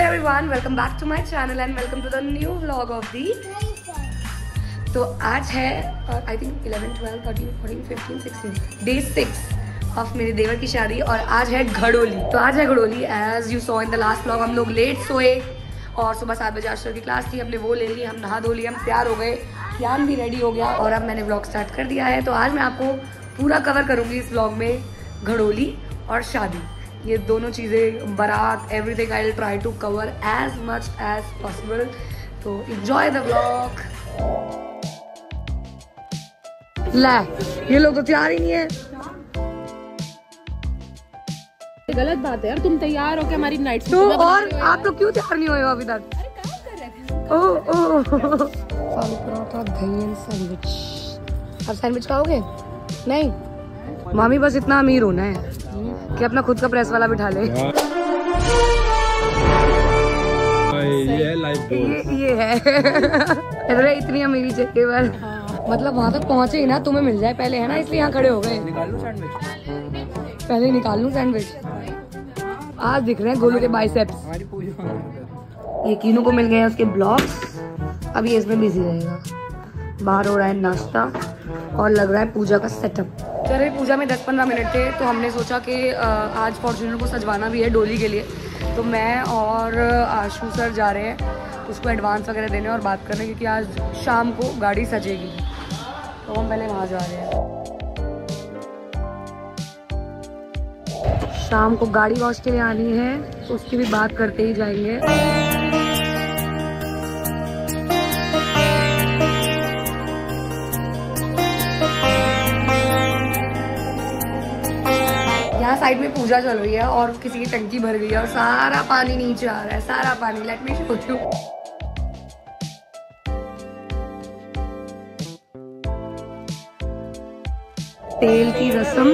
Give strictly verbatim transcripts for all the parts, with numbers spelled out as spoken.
everyone, welcome back to my channel and welcome to the new vlog of the तो आज है I think eleven, twelve, thirteen, fourteen, fifteen, sixteen day six of मेरे देवर की शादी और आज है घड़ोली। तो आज है घड़ोली। As you saw in the last vlog हम लोग लेट सोए और सुबह सात बजे आश्रम की क्लास थी, हमने वो ले ली, हम नहा धो लिए, हम तैयार हो गए, यान भी रेडी हो गया और अब मैंने व्लॉग स्टार्ट कर दिया है। तो आज मैं आपको पूरा कवर करूँगी इस व्लॉग में, घड़ोली और शादी, ये दोनों चीज़ें, बारात, everything I will try to cover as much as possible. तो एंजॉय द व्लॉग। ला ये लोग तो तैयार ही नहीं है। गलत बात है यार, तुम तैयार हो के हमारी नाइट तो और आप लोग क्यों तैयार नहीं हुए हो अभी तक? ओह ओह आलू पराठा, दही एंड सैंडविच। अब सैंडविच खाओगे? नहीं, मामी बस इतना अमीर होना है कि अपना खुद का प्रेस वाला बिठा ले। ये है लाइफ गोल। ये, ये है अरे इतनी अमीरी चाहिए बार, मतलब वहाँ तक पहुँचे ही ना तुम्हें मिल जाए पहले, है ना, इसलिए यहाँ खड़े हो गए। निकाल लूं सैंडविच? पहले ही निकाल लूं सैंडविच। आज दिख रहे हैं गोलू के बाइसेप्स। ये कीनू को मिल गए हैं उसके ब्लॉग्स, अभी इसमें बिजी रहेगा। बाहर हो रहा है नाश्ता और लग रहा है पूजा का सेटअप। चलो पूजा में दस पंद्रह मिनट थे तो हमने सोचा कि आज फॉर्च्यूनर को सजवाना भी है डोली के लिए, तो मैं और आशु सर जा रहे हैं उसको एडवांस वगैरह देने और बात करने, क्योंकि आज शाम को गाड़ी सजेगी, तो हम पहले वहाँ जा रहे हैं। शाम को गाड़ी वॉश के लिए आनी है तो उसकी भी बात करते ही जाएंगे। यहाँ साइड में पूजा चल रही है और किसी की टंकी भर गई है और सारा पानी नीचे आ रहा है, सारा पानी। Let me show you. तेल की रस्म,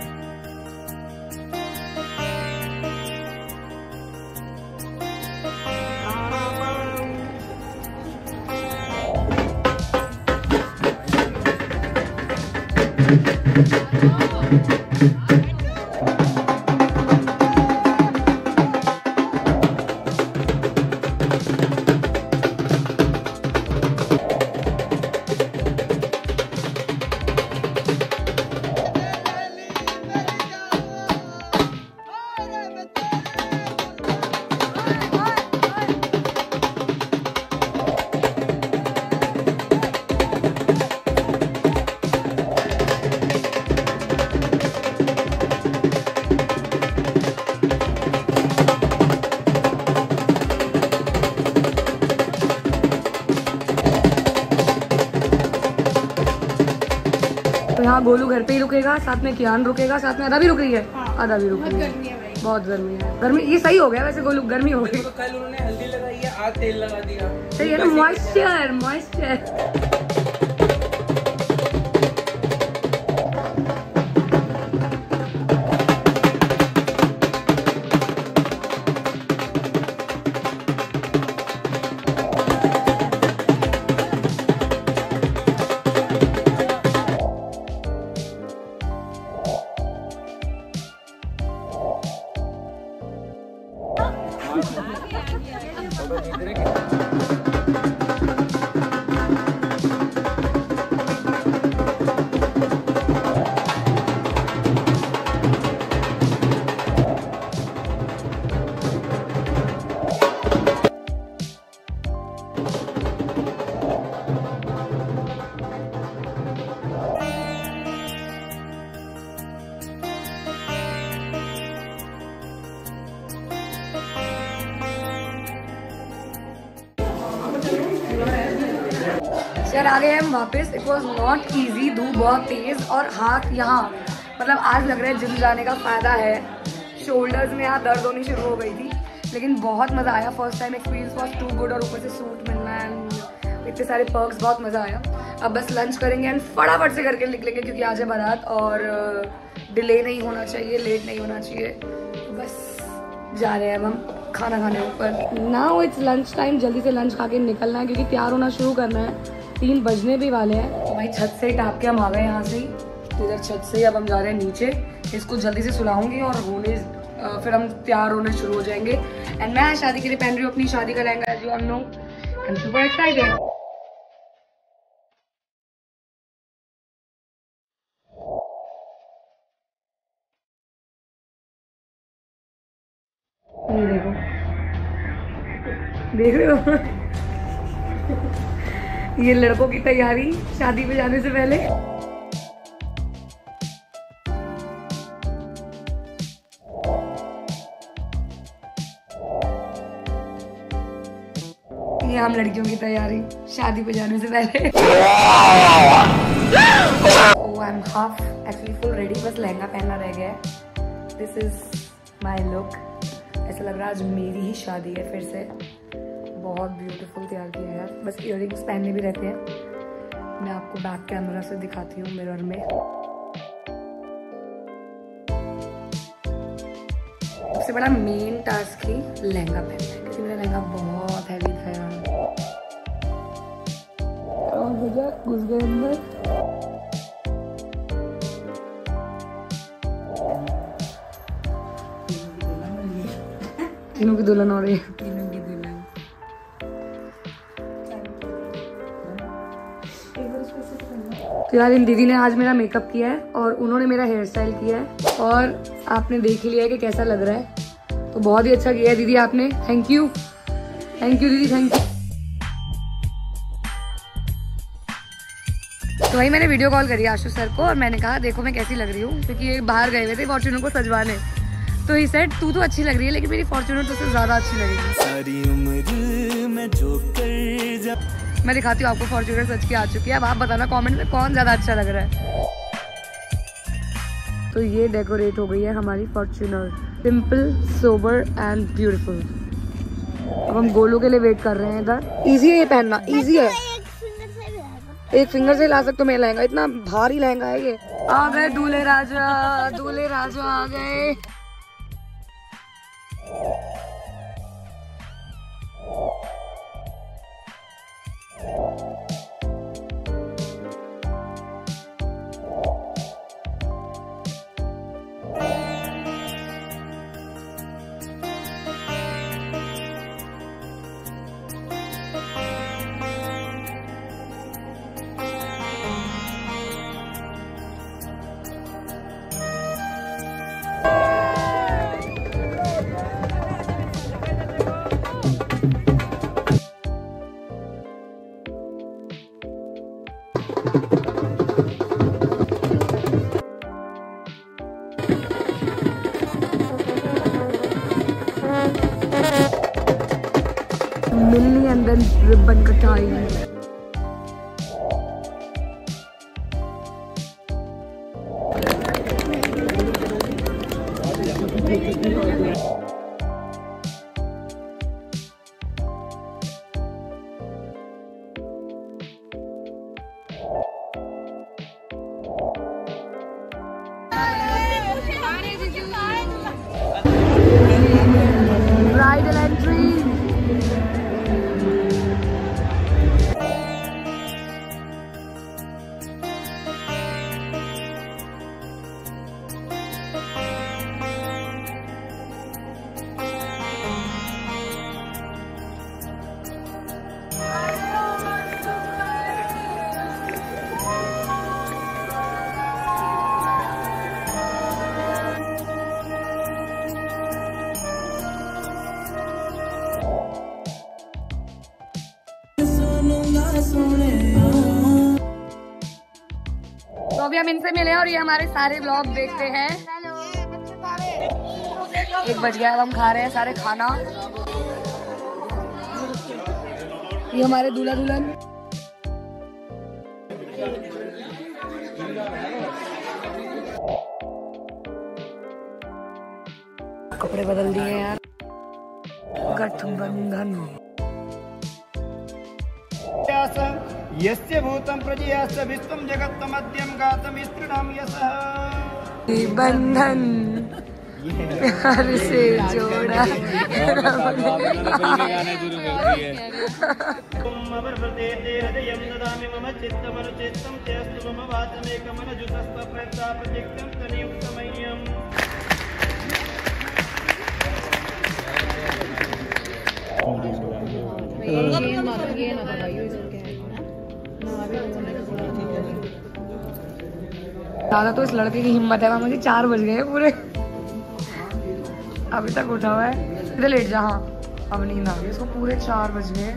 यहाँ गोलू घर पे ही रुकेगा, साथ में कियान रुकेगा, साथ में आधा भी रुक रही है। हाँ, आधा भी रुक रही है। बहुत गर्मी है। गर्मी ये सही हो गया वैसे, गोलू गर्मी हो गई। तो कल उन्होंने हल्दी लगाई है, आज तेल लगा दिया। सही है ना, मॉइस्चर मॉइस्चर। यार आ गए हम वापस। इट वॉज नॉट ईजी, धूप बहुत तेज और हाथ यहाँ, मतलब आज लग रहा है जिम जाने का फायदा है। शोल्डर्स में यहाँ दर्द होनी शुरू हो गई थी, लेकिन बहुत मज़ा आया। First time experience was too good और ऊपर से सूट मिलना एंड इतने सारे पर्क्स, बहुत मज़ा आया। अब बस लंच करेंगे एंड फटाफट से करके निकलेंगे क्योंकि आज है बारात और डिले नहीं होना चाहिए, लेट नहीं होना चाहिए। तो बस जा रहे हैं अब हम खाना खाने ऊपर। नाउ इट्स लंच टाइम, जल्दी से लंच खा के निकलना है क्योंकि तैयार होना शुरू करना है, तीन बजने भी वाले हैं। तो भाई छत से टाप के हम आ गए यहाँ से ही, इधर छत से अब हम जा रहे हैं नीचे। इसको जल्दी से सुलाऊंगी और होने फिर हम तैयार होने शुरू हो जाएंगे एंड मैं शादी के लिए पहन रही हूँ अपनी शादी का लहंगा जो हम लोग आई एम सुपर एक्साइटेड। ये देखो, देख रहे हो ये लड़कों की तैयारी शादी पे जाने से पहले। ये हम लड़कियों की तैयारी शादी पे जाने से पहले। oh, I'm half actually full ready, बस लहंगा पहनना रह गया है। This is my look। ऐसा लग रहा है आज मेरी ही शादी है फिर से। बहुत ब्यूटीफुल तैयार किया है यार। बस इयररिंग्स पहनने भी रहते हैं। मैं आपको बैक कैमरा से दिखाती हूँ मिरर में। सबसे बड़ा मेन टास्क ही लहंगा पहनना है क्योंकि मेरा लहंगा बहुत हैवी था यार। और भैया घुस गए अंदर। तीनों की दुल्हन हो रही है। तीनों की दुल्हन। तो यार इन दीदी ने आज मेरा मेकअप किया है और उन्होंने मेरा हेयर स्टाइल किया है और आपने देख ही लिया है कि कैसा लग रहा है। तो बहुत ही अच्छा किया है दीदी आपने। थैंक यू, थैंक यू दीदी, थैंक यू। तो वही मैंने वीडियो कॉल करी आशु सर को और मैंने कहा देखो मैं कैसी लग रही हूँ, क्योंकि ये बाहर गए हुए थे फॉर्च्यूनर को सजवाने। तो ही सेड तू तो अच्छी लग रही है लेकिन मेरी फॉर्च्यूनर तुझसे ज्यादा अच्छी लगेगी। सारी उम्र मैं जो कर जा... मैं दिखाती हूँ आपको फॉर्च्यूनर सच के आ चुकी है। अब आप बताना कमेंट में कौन ज्यादा अच्छा लग रहा है। तो ये डेकोरेट हो गई है हमारी Fortuner, simple, sober and beautiful. अब हम गोलू के लिए वेट कर रहे हैं इधर। इजी है ये पहनना, इजी है। एक फिंगर से ला सकते हो। मैं लहंगा इतना भारी लहंगा है ये। आ गए दूल्हे राजा, दूल्हे राजा आ गए। मिलनी अंदर रिबन कटाई। Bridal entry। तो अभी हम इनसे मिले और ये हमारे सारे व्लॉग देखते हैं। एक बज गया, अब हम खा रहे हैं सारे खाना। ये हमारे दूल्हा दुल्हन। कपड़े बदल दिए यार। गठबंधन। यस्य भूतं प्रजयास्य विश्वं जगत्तमद्यं गातं स्त्रीणां यशः। बंधन प्यार से जोड़ा। ज्यादा तो इस लड़के की हिम्मत है, वहाँ मुझे चार बज गए पूरे, अभी तक उठा हुआ है। इधर लेट जा। हाँ अब नींद आ गई इसको, पूरे चार बज गए।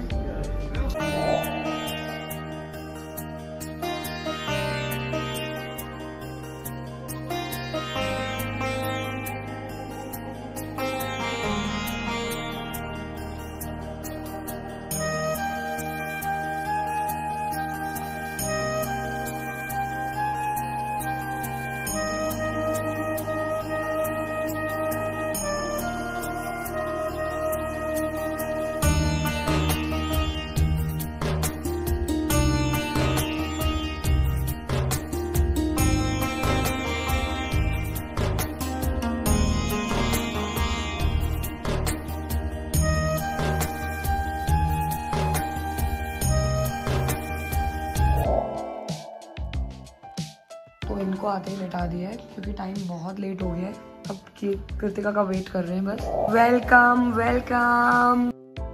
तो इनको आते ही लेटा दिया है क्योंकि टाइम बहुत लेट हो गया है। अब कृतिका का वेट कर रहे हैं बस। Welcome welcome.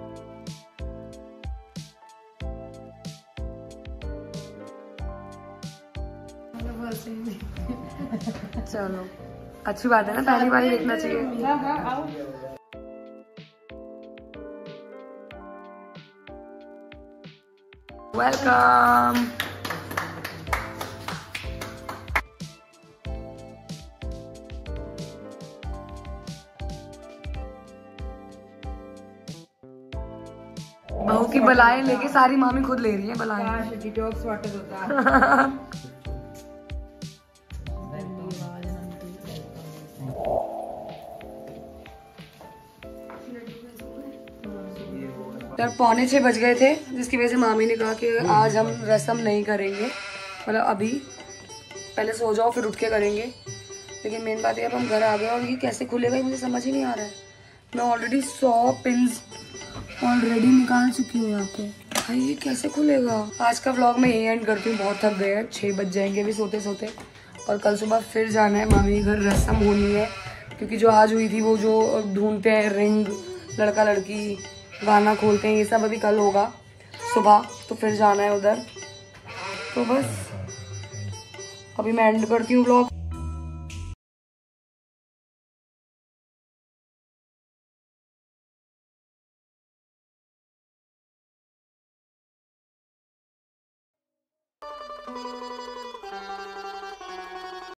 चलो अच्छी बात है ना, पहली बार देखना चाहिए। वेलकम। बहू की बलाएं लेके सारी मामी खुद ले रही है बलाएं। डिटॉक्स वाटर होता है। यार पौने छह बज गए थे, जिसकी वजह से मामी ने कहा कि आज हम रस्म नहीं करेंगे, मतलब अभी पहले सो जाओ फिर उठ के करेंगे। लेकिन मेन बात है अब हम घर आ गए और ये कैसे खुलेगा मुझे समझ ही नहीं आ रहा है। मैं ऑलरेडी सौ पिन्स ऑलरेडी निकाल चुकी हूँ यहाँ पे। भाई ये कैसे खुलेगा। आज का व्लॉग मैं यही एंड करती हूँ, बहुत थक गए हैं, छः बज जाएंगे भी सोते सोते। और कल सुबह फिर जाना है मामी के घर, रस्म होनी है क्योंकि जो आज हुई थी वो जो ढूंढते हैं रिंग, लड़का लड़की गाना खोलते हैं, ये सब अभी कल होगा सुबह, तो फिर जाना है उधर। तो बस अभी मैं एंड करती हूँ व्लॉग।